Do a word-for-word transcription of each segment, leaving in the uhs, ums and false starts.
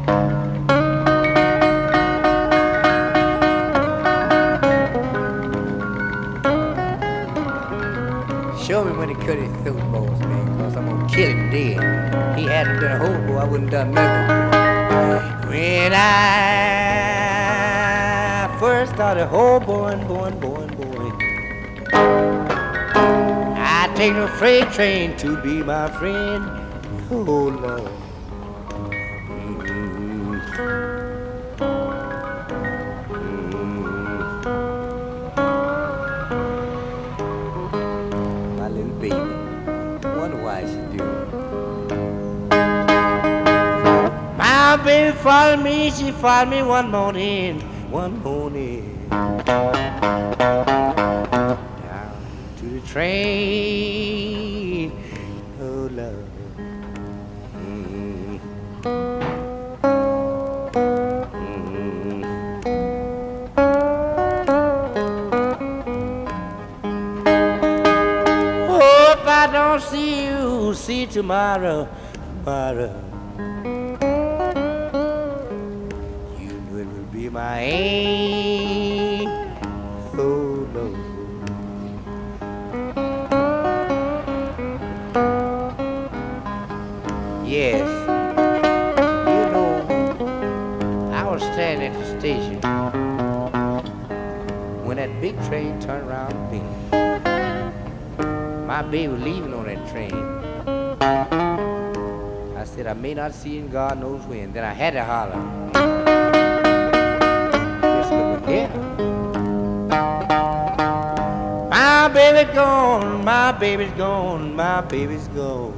Show me when he cut his throat balls, man, cause I'm gonna kill him dead. He hadn't been a hobo, I wouldn't done nothing. When I first started hoboing, boing, boing, boing, I take no freight train to be my friend. Oh, Lord. My baby followed me, she followed me one morning, one morning, down to the train, oh Lord. Mm. Mm. Hope I don't see you, see tomorrow, tomorrow. My aim, oh Lord. Yes, you know, I was standing at the station when that big train turned around and me. My baby was leaving on that train. I said, I may not see you, God knows when. Then I had to holler. Yeah. My baby's gone, my baby's gone, my baby's gone.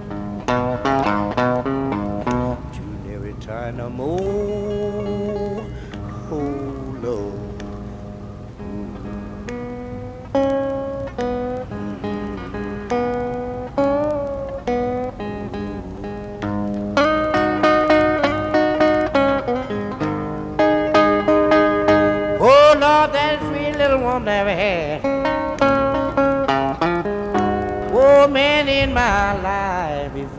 To never return no more, oh Lord. Never had. Oh man in my life before.